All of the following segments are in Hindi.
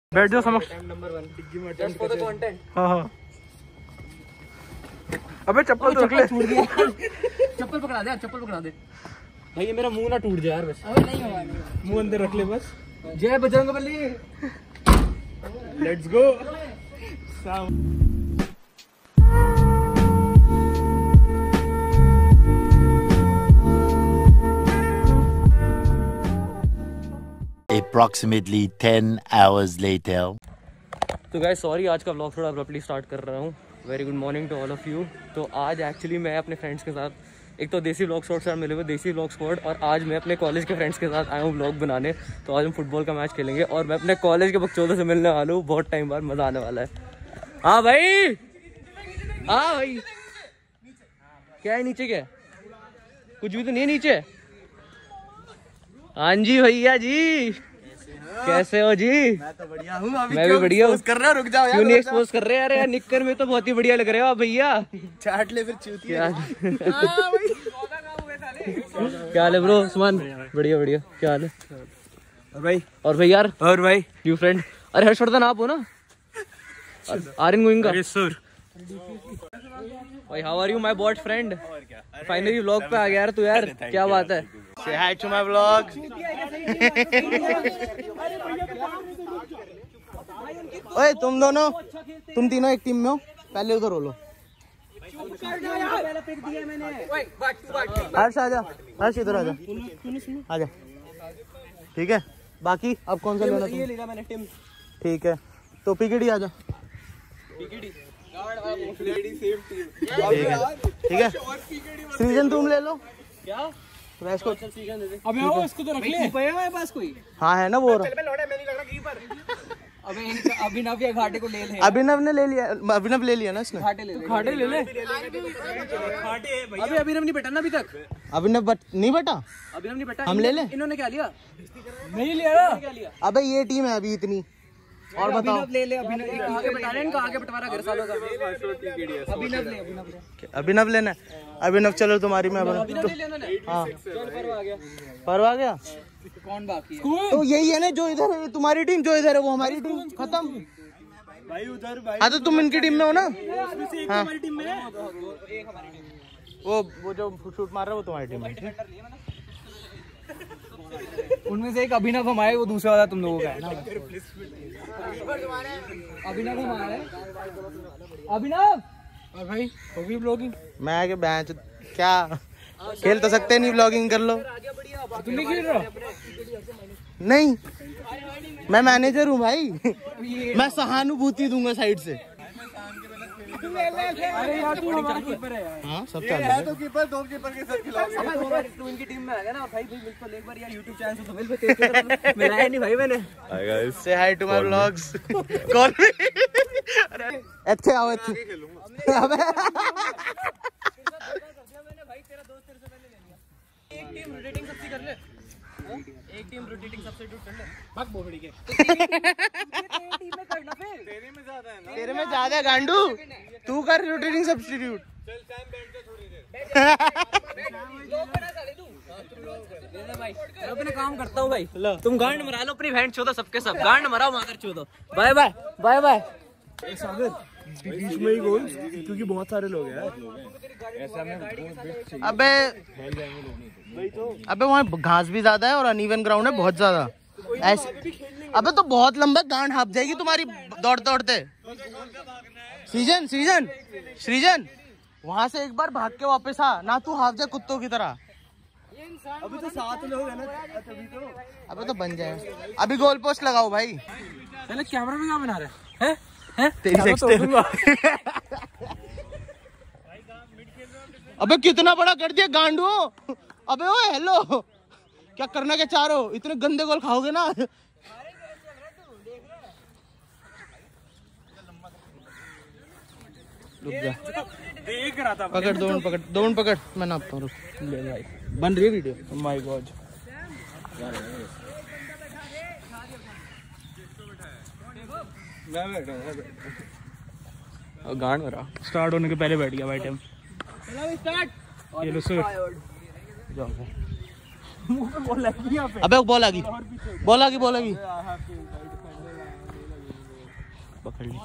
बैठ जाओ समक्ष। हाँ हाँ। अबे चप्पल तो रख ले। चप्पल पकड़ा दे, चप्पल पकड़ा दे भाई, ये मेरा मुंह ना टूट जाए यार बस। अबे नहीं होगा, मुंह अंदर रख ले बस। जय Bajrangbali. Let's go. Approximately 10 hours later. तो गाइस सॉरी, आज का व्लॉग थोड़ा अब्रप्टली स्टार्ट कर रहा हूँ। Very good morning to all of you. तो आज एक्चुअली मैं अपने फ्रेंड्स के साथ, एक तो देसी व्लॉग स्क्वाड से मिले हुए देसी व्लॉग स्क्वाड, और आज मैं अपने कॉलेज के फ्रेंड्स के साथ आया हूँ व्लॉग बनाने। तो आज हम फुटबॉल का मैच खेलेंगे और मैं अपने कॉलेज के बच्चों से मिलने वाला हूँ। बहुत टाइम बाद मज़ा आने वाला है। हाँ भाई, हाँ भाई, क्या है नीचे? क्या है? कुछ भी तो नहीं है नीचे। हाँ जी भैया जी, कैसे हो जी? मैं तो बढ़िया हूँ। मैं भी बढ़िया हूँ। कर रहे हो, रुक जाओ यार। क्यों नहीं एक्सपोज कर रहे हैं? यार निक्कर में तो बहुत ही बढ़िया लग रहे हो आप भैया। चाट ले फिर चूतिया। क्या हाल है ब्रो? सुमन बढ़िया बढ़िया, क्या हाल है? और भाई यार, और भाई न्यू फ्रेंड। अरे हर्षवर्धन आप हो ना? आर्यन गोइंग का। भाई how are you my bot friend? Finally vlog पे आ गया यार तू। यार क्या बात है? Say hi to my vlog. ओए तुम दोनों, तुम तीनों एक टीम में हो, पहले उधर रो लो। हर्ष आजा, हर्ष इधर आजा, आजा। ठीक है, बाकी अब कौन सा लेना तुम? ठीक है, तो पीकेडी आजा। ठीक है, सृजन तुम ले लो। क्या? इसको अबे वो इसको तो रख ले। मेरे पास कोई हाँ है ना वो। अबे अभिनव या घाटे को ले ले। अभिनव ने ले लिया, अभिनव ले लिया ना इसने। घाटे ले ले, घाटे ले ले। अबे अभिनव नहीं बैठा ना अभी तक। अभिनव नहीं बैठा, अभिनव नहीं बैठा। हम ले ले। इन्होंने क्या लिया? नहीं लिया। अबे ये टीम है अभी इतनी। और बताओ। अभिनव ले ले, अभिनव आगे बैठा रहे, इनका आगे बंटवारा कर सालों का। अभिनव ले, अभिनव ले, अभिनव लेना। अभिनव चलो तुम्हारी में। अभिनव ले लेना ना। हाँ पर्व आ गया। पर्व आ गया। कौन बाकी है? तो यही है ना, जो इधर है तुम्हारी टीम, जो इधर है वो हमारी टीम। खत्म भाई। उधर भाई, हाँ तो तुम इनकी टीम में हो ना। हाँ वो जो शूट मार रहा है वो तुम्हारी टीम है। उनमें से एक अभिनव हमारे, वो दूसरा वाला तुम लोगों का है ना। अभिनव हमारा है। अभिनव और भाई होगी ब्लॉगिंग। मैं आगे बेंच क्या खेल तो सकते नहीं, ब्लॉगिंग कर लो। तुम नहीं खेल रहे? नहीं, मैं मैनेजर हूँ भाई। मैं सहानुभूति दूंगा साइड से। अरे यार तू हमारा कीपर है यार। हाँ सब चल रहा है। तो कीपर, दो कीपर के साथ खिलाओगे। तू इनकी टीम में आ गया ना भाई। बिल्कुल एक बार यार YouTube चैनल से तो मिलाया नहीं भाई मैंने। Hi guys, say hi to my vlogs. Call me. अरे अच्छे आओ अच्छे। अबे भाई तेरा दोस्त तेरे से पहले ले लिया। एक टीम रोटेटिंग सबसे कर ले। एक टीम रोटेटिंग सब्स्टिट्यूट कर ले। भाग बोबड़ी के। तेरी टीम में करना फिर। तेरे में ज्यादा है ना। तेरे में ज्यादा है गांडू। तू कर रोटेटिंग सब्स्टिट्यूट। चल टाइम बैठ जा थोड़ी देर। लोग बना साले तू। ले ले भाई। मैं अपने काम करता हूं भाई। तुम गांड मरा लो अपनी बहन चोदो, सबके सब गांड मराओ मादर चोदो। Bye bye, bye bye. Sagar बीच में ही गोल, क्योंकि बहुत सारे लोग हैं। अबे वहाँ घास भी ज्यादा है और अनइवन ग्राउंड है बहुत ज्यादा। ऐसे अबे तो बहुत लंबा, गांड हाफ जाएगी तुम्हारी दौड़ते दौड़ते। सृजन सृजन सृजन, वहाँ से एक बार भाग के वापस आ ना, तू हाफ जाए कुत्तों की तरह। अभी तो 7 लोग है ना, तभी तो। अबे तो बन जाए। अभी गोल पोस्ट लगाओ भाई। पहले कैमरा में क्या बना रहे हैं? तेरी अबे कितना बड़ा कर दिया गांडू। अबे ओ हेलो, क्या करना क्या चाह रहे हो? इतने गंदे गोल खाओगे ना। रुक जा, देख रहा था। पकड़ दोन, पकड़ दोन, पकड़। मैं नापता हूँ, रुक। ले भाई, बन रही है वीडियो। माय गॉड, गांड मेरा स्टार्ट होने के पहले बैठ गया भाई टाइम। ये लो सर, मुंह पे बॉल लगी यहाँ पे। अबे बॉल आ गई, बॉल आ गई, बॉल आ गई। पकड़ ली।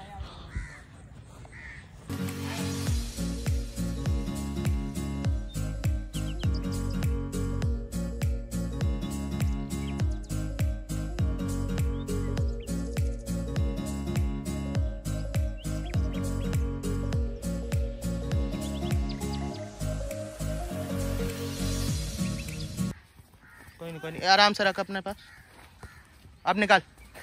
कोई नहीं आराम से रख अपने पास। अब निकाल।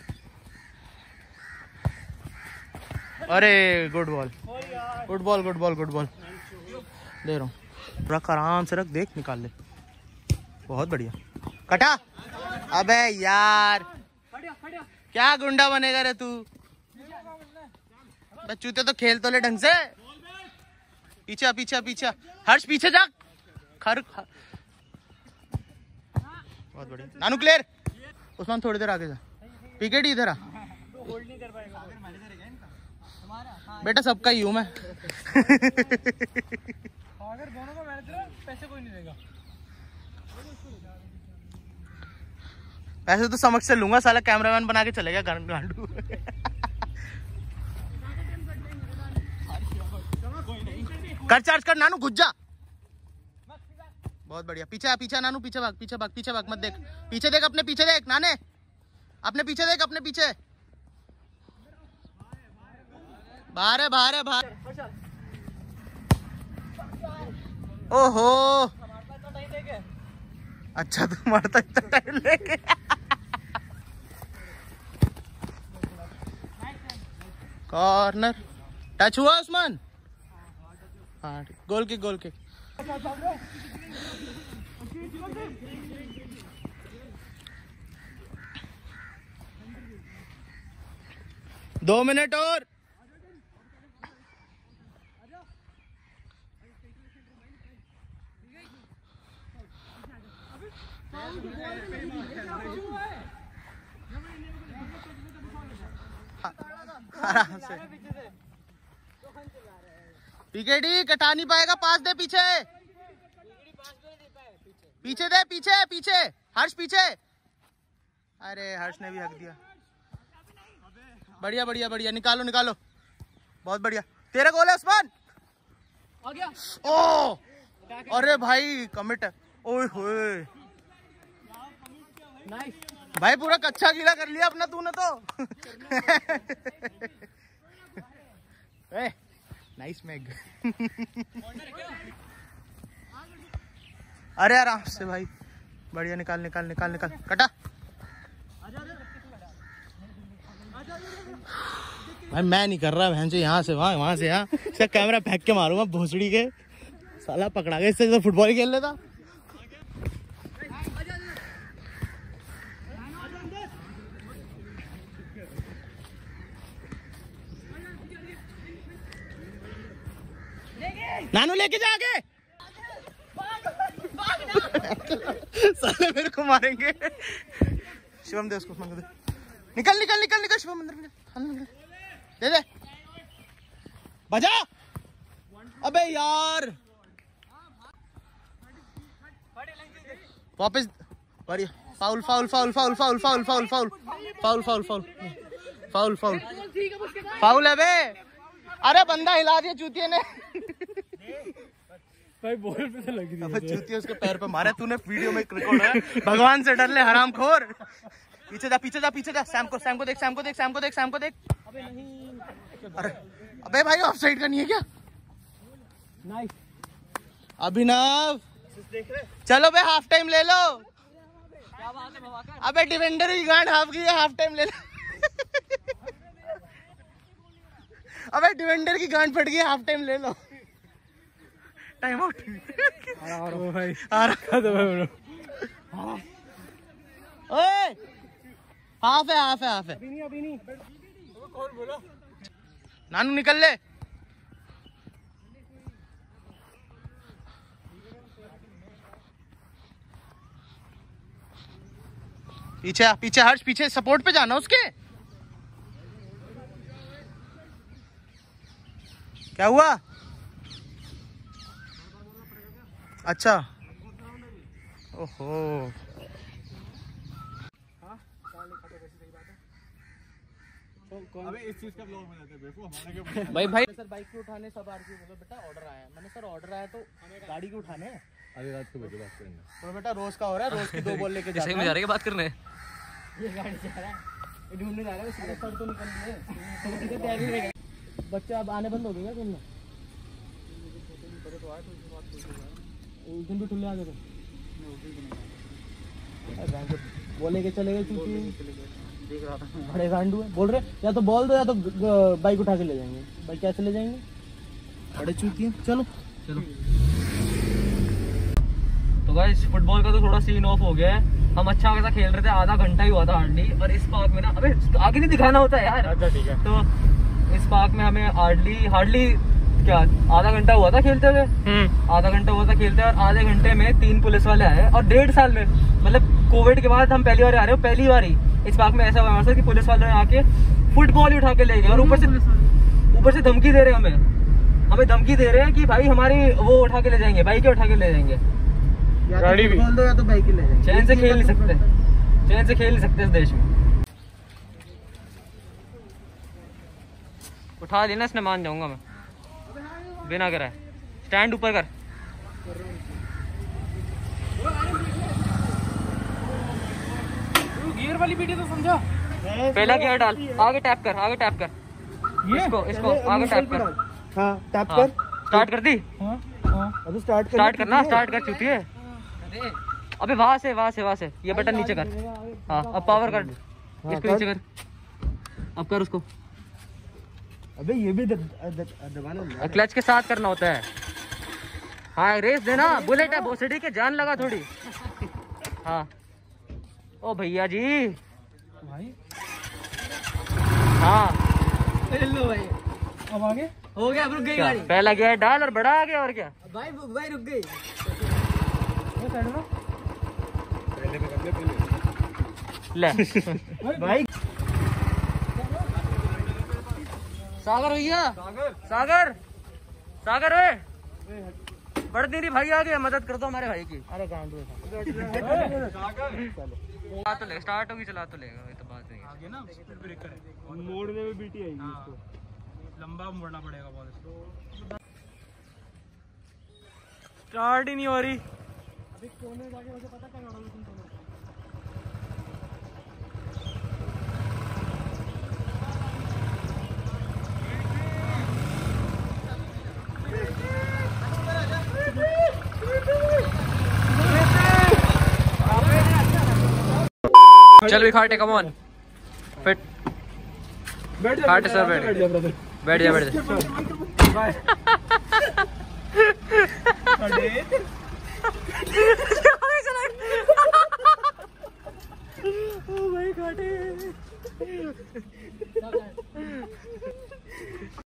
अरे good ball good ball good ball good ball. दे रहा हूँ, रख आराम से रख, देख निकाल ले। बहुत बढ़िया। कटा। अबे यार क्या गुंडा बनेगा रे तू। चूते तो खेल तो ले ढंग से। पीछे पीछे पीछे हर्ष पीछे जा। खर बहुत बढ़िया। नानू क्लियर। उस्मान थोड़ी देर आगे जा। विकेट इधर आ। बेटा सबका ही हूँ मैं। अगर दोनों को मैच पैसे कोई नहीं देगा। पैसे तो समझ से लूंगा, साला कैमरामैन बना के चलेगा गांडू। कर चार्ज कर नानू, घुस जा। बहुत बढ़िया। पीछे पीछे नानू, पीछे भाग पीछे भाग पीछे भाग, मत देख पीछे, देख अपने पीछे देख नाने, अपने पीछे देख अपने पीछे। बाहर है बाहर है बाहर। ओहो अच्छा तू मारता इतना टाइम लेके। कॉर्नर टच हुआ उस्मान। हाँ गोल किक गोल किक। दो मिनट और। आराम से। विकेटी कटा नहीं पाएगा, पास दे पीछे पीछे दे पीछे पीछे। हर्ष पीछे। अरे हर्ष ने भी हक दिया। बढ़िया बढ़िया बढ़िया। निकालो निकालो। बहुत बढ़िया। तेरा गोल है उस्मान। आ गया। ओ अरे भाई कमिट है। ओए होए भाई पूरा कच्चा गीला कर लिया अपना तूने तो। नाइस मैग। अरे आराम से भाई। बढ़िया। निकाल निकाल निकाल निकाल। कटा। भाई मैं नहीं कर रहा बहन से। यहाँ से वहां से यहाँ। इसका कैमरा फेंक के मारूंगा भोसड़ी के। साला पकड़ा गया, इससे तो फुटबॉल खेल लेता। नानू लेके जा आगे। साले मेरे को मारेंगे। शिवम दे उसको। निकल निकल निकल निकल शिवम अंदर निकल। दे दे बजा। अबे यार वापस। बढ़िया। Foul foul foul foul foul foul foul foul foul foul foul foul foul foul है बे। अरे बंदा हिला दिया चूतिये ने। भाई बॉल पे तो लगी थी। चूतिया उसके पैर पे मारा। तूने वीडियो में रिकॉर्ड है। भगवान से डर ले हरामखोर। पीछे जा पीछे जा पीछे जा। सैम को देख सैम को देख सैम को देख सैम को देख। अबे नहीं। अरे अबे भाई ऑफ साइड का नहीं है क्या। नाइस अभिनव चलो बे हाफ टाइम ले लो। क्या बात है भवाकर। अबे डिफेंडर की गांड हाफ की है, हाफ टाइम ले लो। अबे डिफेंडर की गांड फट गई, हाफ टाइम ले लो। Time out. भाई आ रहा ओए हाफ है हाफ है हाफ है। अभी नहीं कौन बोला। नानू निकल ले। पीछे पीछे हर्ष पीछे। सपोर्ट पे जाना उसके। क्या हुआ। अच्छा ओहो अबे इस चीज का ब्लॉग बनाते हैं बेवकूफ, हमारा क्या भाई सर बाइक के उठाने सब आरपी बोलो बेटा ऑर्डर आया है। मैंने सर ऑर्डर आया तो गाड़ी के उठाने हैं। अभी रात को भेजो बात करेंगे। तो बेटा रोज का हो रहा है, रोज की 2 बॉल लेके जाते सही में जा रहे हैं बात करने। ये गाड़ी जा रहा है, ये ढूंढने जा रहा है, सर तो निकल रहे हैं, तैयारी रहेगा। बच्चे अब आने बंद हो गए क्या घूमना? उस दिन भी ठुल्ले आ गए थे, बोले के चले गए क्योंकि देख रहा था बड़े गांडू है। बोल रहे या तो बॉल दो या तो बाइक उठा के ले जाएंगे। बाइक कैसे ले जाएंगे, बड़े चूती है। चलो चलो। तो गाइस फुटबॉल का तो थोड़ा सीन ऑफ हो गया है। हम अच्छा खासा खेल रहे थे, आधा घंटा ही हुआ था हार्डली। और इस पार्क में ना, अबे आगे नहीं दिखाना होता है यार। अच्छा ठीक है। तो इस पार्क में हमें हार्डली क्या आधा घंटा हुआ था खेलते हुए। आधा घंटा हुआ था खेलते और आधे घंटे में 3 पुलिस वाले आए। और 1.5 साल में, मतलब कोविड के बाद हम पहली बार आ रहे हो, पहली बार ही इस पार्क में ऐसा हुआ कि पुलिस वाले आके फुटबॉल ही उठा के ले गए। और ऊपर से धमकी दे रहे हैं हमें धमकी दे रहे हैं कि भाई हमारी वो उठा के ले जाएंगे, बाइक उठा के ले जाएंगे। गाड़ी भी बोल दो या तो बाइक ले जाएंगे। चैन से खेल नहीं सकते इस देश में। उठा देना इसने, मान जाऊंगा मैं बिना कराए। स्टैंड ऊपर कर। गियर वाली वीडियो तो समझा। पहला गियर डाल, आगे टैप कर इसको आगे टैप कर। हाँ टैप कर। स्टार्ट कर दी। अभी स्टार्ट करना, स्टार्ट कर चुकी है। अबे वहां से ये बटन नीचे कर। हाँ अब पावर कर, इसको नीचे कर। अब कर उसको। अबे ये भी दबाना, क्लच के साथ करना होता है। हाँ रेस देना, बुलेट है भोसड़ी के, जान लगा थोड़ी। हाँ ओ भैया जी भाई। हाँ हेलो भाई, अब आगे हो गया, अब रुक गई गाड़ी। पहला गियर डाल और बड़ा आ गया। और क्या भाई रुक गई। ले भाई। सागर भैया, सागर ओए, बढ़ती नहीं भाई, आ गया, मदद कर दो हमारे भाई की। अरे गांडू है। तो ले, स्टार्ट होगी, चला तो लेगा, ये तो बात नहीं है। आगे ना स्पीड ब्रेकर है, मोड़ने में बीटी आएगी इसको, लंबा मोड़ना पड़ेगा बहुत इसको। स्टार्ट ही नहीं हो रही। अभी कोने जाके मुझे पता क्या होगा तुम दोनों। चल भी खाटे, कम ऑन, फिट खाटे सर, बैठ जा भाई खाटे।